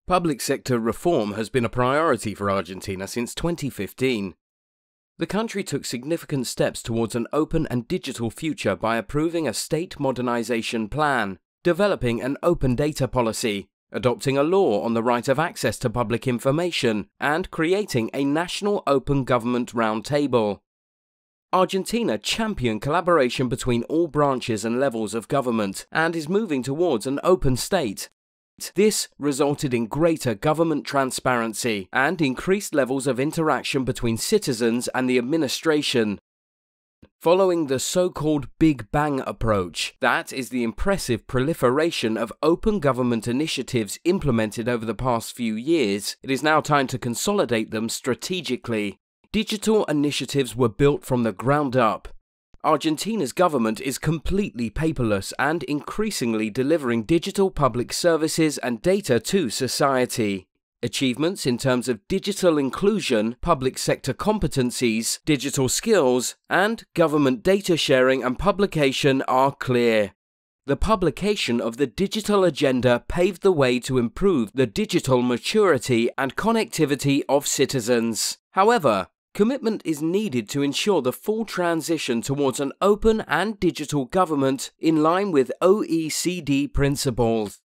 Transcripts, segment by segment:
Public sector reform has been a priority for Argentina since 2015. The country took significant steps towards an open and digital future by approving a state modernization plan, developing an open data policy, adopting a law on the right of access to public information, and creating a national open government roundtable. Argentina championed collaboration between all branches and levels of government and is moving towards an open state. This resulted in greater government transparency and increased levels of interaction between citizens and the administration. Following the so-called Big Bang approach, that is the impressive proliferation of open government initiatives implemented over the past few years, it is now time to consolidate them strategically. Digital initiatives were built from the ground up. Argentina's government is completely paperless and increasingly delivering digital public services and data to society. Achievements in terms of digital inclusion, public sector competencies, digital skills, and government data sharing and publication are clear. The publication of the digital agenda paved the way to improve the digital maturity and connectivity of citizens. However, commitment is needed to ensure the full transition towards an open and digital government in line with OECD principles.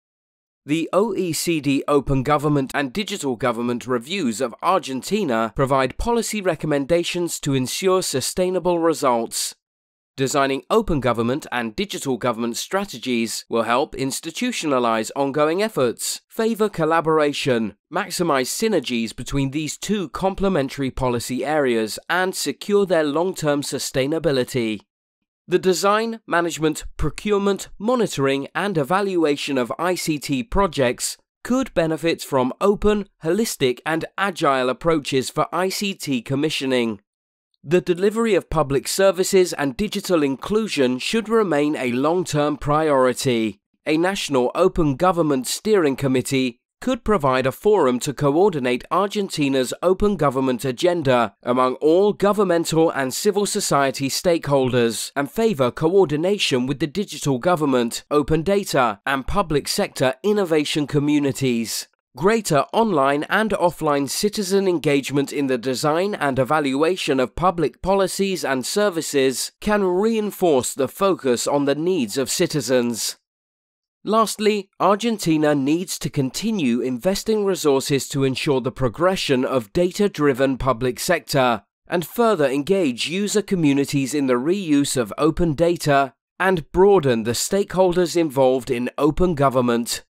The OECD Open Government and Digital Government Reviews of Argentina provide policy recommendations to ensure sustainable results. Designing open government and digital government strategies will help institutionalize ongoing efforts, favor collaboration, maximize synergies between these two complementary policy areas, and secure their long-term sustainability. The design, management, procurement, monitoring, and evaluation of ICT projects could benefit from open, holistic, and agile approaches for ICT commissioning. The delivery of public services and digital inclusion should remain a long-term priority. A national open government steering committee could provide a forum to coordinate Argentina's open government agenda among all governmental and civil society stakeholders and favor coordination with the digital government, open data, and public sector innovation communities. Greater online and offline citizen engagement in the design and evaluation of public policies and services can reinforce the focus on the needs of citizens. Lastly, Argentina needs to continue investing resources to ensure the progression of data-driven public sector and further engage user communities in the reuse of open data and broaden the stakeholders involved in open government.